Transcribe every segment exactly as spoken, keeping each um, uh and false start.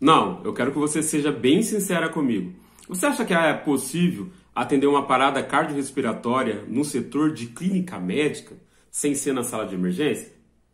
Não, eu quero que você seja bem sincera comigo. Você acha que é possível atender uma parada cardiorrespiratória no setor de clínica médica sem ser na sala de emergência?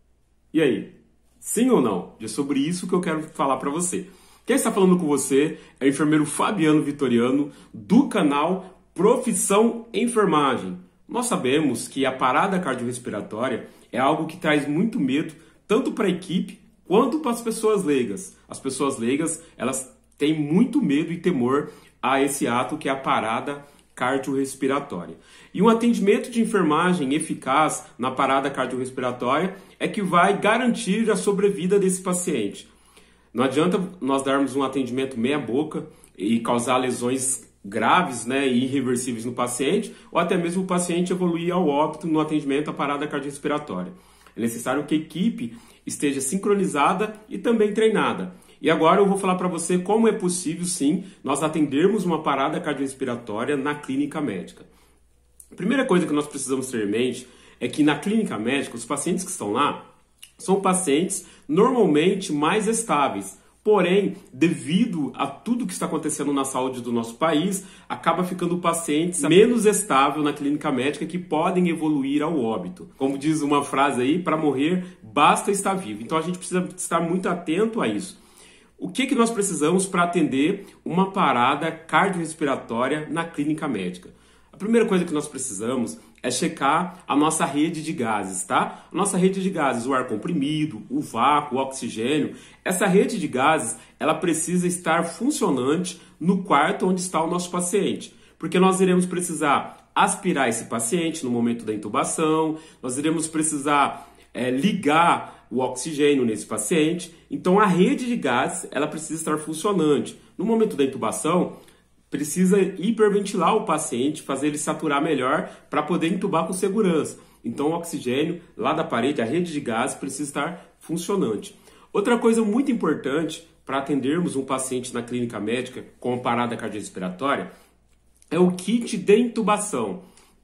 E aí? Sim ou não? É sobre isso que eu quero falar para você. Quem está falando com você é o enfermeiro Fabiano Vitoriano, do canal Profissão Enfermagem. Nós sabemos que a parada cardiorrespiratória é algo que traz muito medo, tanto para a equipe quanto para as pessoas leigas. As pessoas leigas, elas têm muito medo e temor a esse ato que é a parada cardiorrespiratória. E um atendimento de enfermagem eficaz na parada cardiorrespiratória é que vai garantir a sobrevida desse paciente. Não adianta nós darmos um atendimento meia boca e causar lesões graves, né, e irreversíveis no paciente, ou até mesmo o paciente evoluir ao óbito no atendimento à parada cardiorrespiratória. É necessário que a equipe esteja sincronizada e também treinada. E agora eu vou falar para você como é possível, sim, nós atendermos uma parada cardiorrespiratória na clínica médica. A primeira coisa que nós precisamos ter em mente é que na clínica médica, os pacientes que estão lá são pacientes normalmente mais estáveis. Porém, devido a tudo que está acontecendo na saúde do nosso país, acaba ficando pacientes menos estáveis na clínica médica que podem evoluir ao óbito. Como diz uma frase aí, para morrer basta estar vivo. Então a gente precisa estar muito atento a isso. O que, que nós precisamos para atender uma parada cardiorrespiratória na clínica médica? A primeira coisa que nós precisamos é checar a nossa rede de gases, tá? A nossa rede de gases, o ar comprimido, o vácuo, o oxigênio. Essa rede de gases, ela precisa estar funcionante no quarto onde está o nosso paciente. Porque nós iremos precisar aspirar esse paciente no momento da intubação, nós iremos precisar é, ligar o oxigênio nesse paciente. Então a rede de gases, ela precisa estar funcionante. No momento da intubação, precisa hiperventilar o paciente, fazer ele saturar melhor para poder intubar com segurança. Então o oxigênio lá da parede, a rede de gases, precisa estar funcionante. Outra coisa muito importante para atendermos um paciente na clínica médica com parada cardiorrespiratória é o kit de intubação.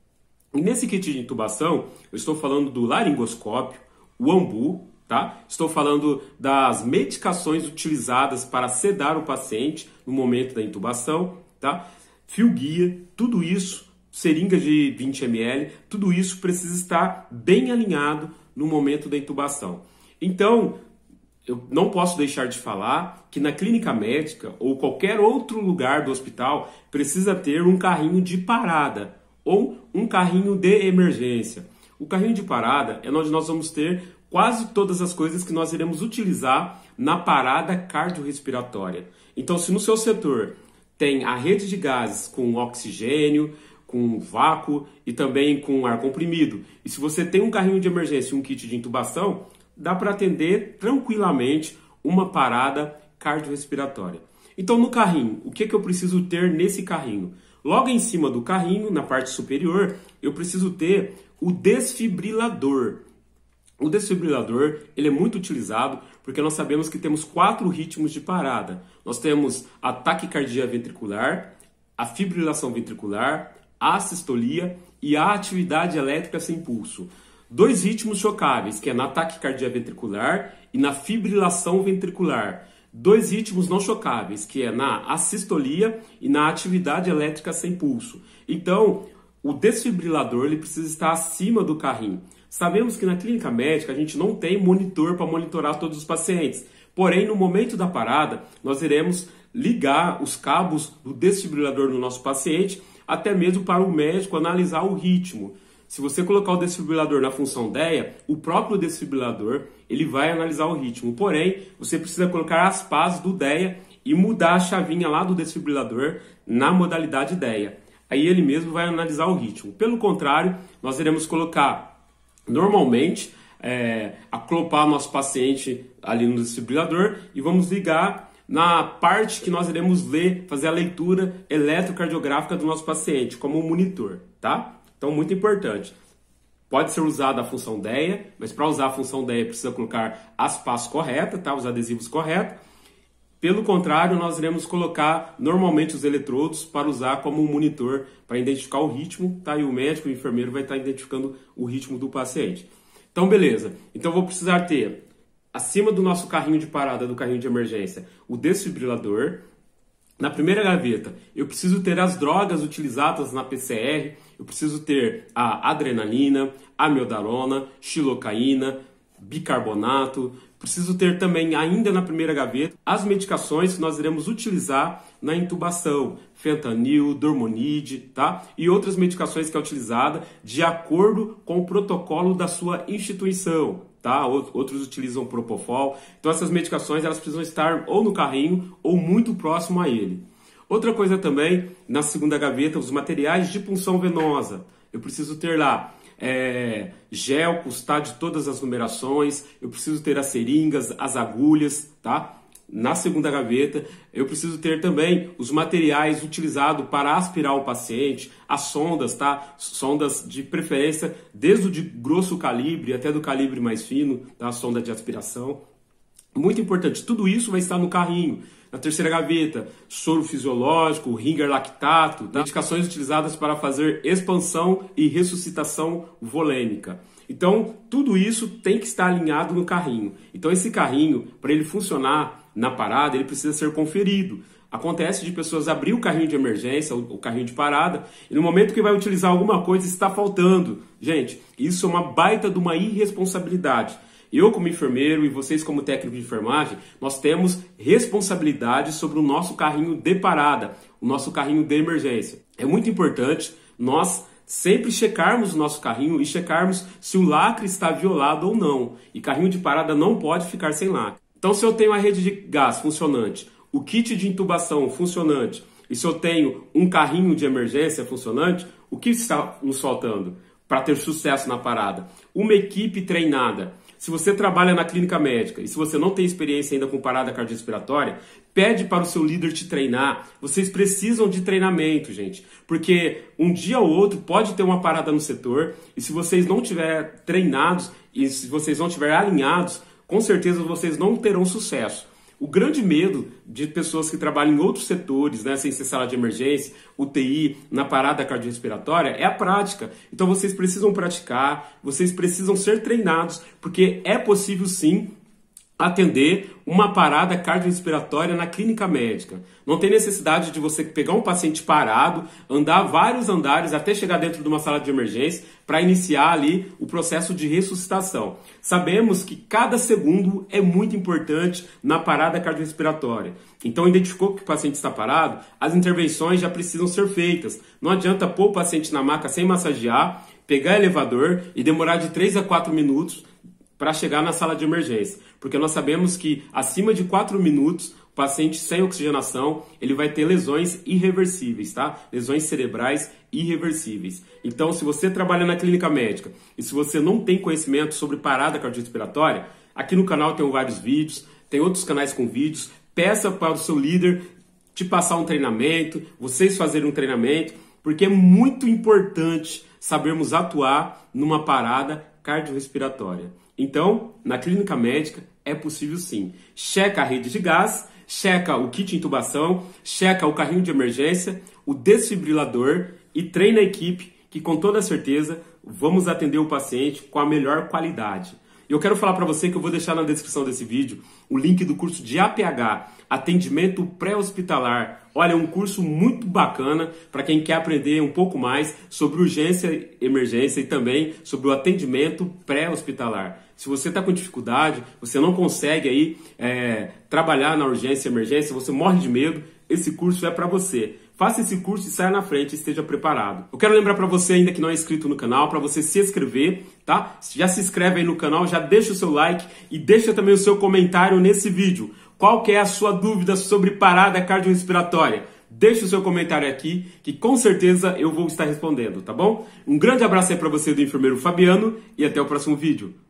E nesse kit de intubação, eu estou falando do laringoscópio, o ambu, tá? Estou falando das medicações utilizadas para sedar o paciente no momento da intubação, tá? Fio guia, tudo isso, seringa de vinte mililitros, tudo isso precisa estar bem alinhado no momento da intubação. Então, eu não posso deixar de falar que na clínica médica ou qualquer outro lugar do hospital precisa ter um carrinho de parada ou um carrinho de emergência. O carrinho de parada é onde nós vamos ter quase todas as coisas que nós iremos utilizar na parada cardiorrespiratória. Então, se no seu setor tem a rede de gases com oxigênio, com vácuo e também com ar comprimido, e se você tem um carrinho de emergência e um kit de intubação, dá para atender tranquilamente uma parada cardiorrespiratória. Então, no carrinho, o que, que eu preciso ter nesse carrinho? Logo em cima do carrinho, na parte superior, eu preciso ter o desfibrilador. O desfibrilador, ele é muito utilizado porque nós sabemos que temos quatro ritmos de parada. Nós temos a taquicardia ventricular, a fibrilação ventricular, a assistolia e a atividade elétrica sem pulso. Dois ritmos chocáveis, que é na taquicardia ventricular e na fibrilação ventricular. Dois ritmos não chocáveis, que é na assistolia e na atividade elétrica sem pulso. Então, o desfibrilador ele precisa estar acima do carrinho. Sabemos que na clínica médica a gente não tem monitor para monitorar todos os pacientes. Porém, no momento da parada, nós iremos ligar os cabos do desfibrilador no nosso paciente, até mesmo para o médico analisar o ritmo. Se você colocar o desfibrilador na função D E A, o próprio desfibrilador ele vai analisar o ritmo. Porém, você precisa colocar as pás do D E A e mudar a chavinha lá do desfibrilador na modalidade D E A. Aí ele mesmo vai analisar o ritmo. Pelo contrário, nós iremos colocar normalmente, é, acoplar nosso paciente ali no desfibrilador e vamos ligar na parte que nós iremos ler, fazer a leitura eletrocardiográfica do nosso paciente, como um monitor, tá? Então, muito importante. Pode ser usada a função D E A, mas para usar a função D E A precisa colocar as pás corretas, tá? Os adesivos corretos. Pelo contrário, nós iremos colocar normalmente os eletrodos para usar como um monitor para identificar o ritmo, tá? E o médico, o enfermeiro vai estar identificando o ritmo do paciente. Então, beleza. Então, vou precisar ter acima do nosso carrinho de parada, do carrinho de emergência, o desfibrilador. Na primeira gaveta, eu preciso ter as drogas utilizadas na P C R, eu preciso ter a adrenalina, amiodarona, xilocaína, bicarbonato. Preciso ter também, ainda na primeira gaveta, as medicações que nós iremos utilizar na intubação, fentanil, dormonide, tá? E outras medicações que é utilizada de acordo com o protocolo da sua instituição, tá? Outros utilizam propofol. Então essas medicações elas precisam estar ou no carrinho ou muito próximo a ele. Outra coisa também, na segunda gaveta, os materiais de punção venosa. Eu preciso ter lá É, gel, tá, de todas as numerações, eu preciso ter as seringas, as agulhas, tá? Na segunda gaveta, eu preciso ter também os materiais utilizados para aspirar o paciente, as sondas, tá? Sondas de preferência, desde o de grosso calibre até do calibre mais fino, tá? A sonda de aspiração. Muito importante, tudo isso vai estar no carrinho. Na terceira gaveta, soro fisiológico, ringer lactato, tá? Medicações utilizadas para fazer expansão e ressuscitação volêmica. Então, tudo isso tem que estar alinhado no carrinho. Então, esse carrinho, para ele funcionar na parada, ele precisa ser conferido. Acontece de pessoas abrir o carrinho de emergência, o carrinho de parada, e no momento que vai utilizar alguma coisa, está faltando. Gente, isso é uma baita de uma irresponsabilidade. Eu, como enfermeiro, e vocês, como técnico de enfermagem, nós temos responsabilidade sobre o nosso carrinho de parada, o nosso carrinho de emergência. É muito importante nós sempre checarmos o nosso carrinho e checarmos se o lacre está violado ou não. E carrinho de parada não pode ficar sem lacre. Então, se eu tenho a rede de gás funcionante, o kit de intubação funcionante, e se eu tenho um carrinho de emergência funcionante, o que está nos faltando para ter sucesso na parada? Uma equipe treinada. Se você trabalha na clínica médica e se você não tem experiência ainda com parada cardiorrespiratória, pede para o seu líder te treinar. Vocês precisam de treinamento, gente. Porque um dia ou outro pode ter uma parada no setor e se vocês não tiverem treinados e se vocês não estiverem alinhados, com certeza vocês não terão sucesso. O grande medo de pessoas que trabalham em outros setores, né, sem ser sala de emergência, U T I, na parada cardiorrespiratória, é a prática. Então vocês precisam praticar, vocês precisam ser treinados, porque é possível sim atender uma parada cardiorrespiratória na clínica médica. Não tem necessidade de você pegar um paciente parado, andar vários andares até chegar dentro de uma sala de emergência para iniciar ali o processo de ressuscitação. Sabemos que cada segundo é muito importante na parada cardiorrespiratória. Então, identificou que o paciente está parado, as intervenções já precisam ser feitas. Não adianta pôr o paciente na maca sem massagear, pegar elevador e demorar de três a quatro minutos para chegar na sala de emergência, porque nós sabemos que acima de quatro minutos, o paciente sem oxigenação, ele vai ter lesões irreversíveis, tá? Lesões cerebrais irreversíveis. Então, se você trabalha na clínica médica e se você não tem conhecimento sobre parada cardiorrespiratória, aqui no canal tem vários vídeos, tem outros canais com vídeos, peça para o seu líder te passar um treinamento, vocês fazerem um treinamento, porque é muito importante sabermos atuar numa parada cardiorrespiratória. Então, na clínica médica é possível sim. Checa a rede de gás, checa o kit de intubação, checa o carrinho de emergência, o desfibrilador e treina a equipe que com toda certeza vamos atender o paciente com a melhor qualidade. Eu quero falar para você que eu vou deixar na descrição desse vídeo o link do curso de A P H, Atendimento Pré-Hospitalar. Olha, é um curso muito bacana para quem quer aprender um pouco mais sobre urgência, emergência e também sobre o atendimento pré-hospitalar. Se você está com dificuldade, você não consegue aí é, trabalhar na urgência e emergência, você morre de medo, esse curso é para você. Faça esse curso e saia na frente e esteja preparado. Eu quero lembrar para você ainda que não é inscrito no canal, para você se inscrever, tá? Já se inscreve aí no canal, já deixa o seu like e deixa também o seu comentário nesse vídeo. Qual que é a sua dúvida sobre parada cardiorrespiratória? Deixe o seu comentário aqui, que com certeza eu vou estar respondendo, tá bom? Um grande abraço aí para você do enfermeiro Fabiano e até o próximo vídeo.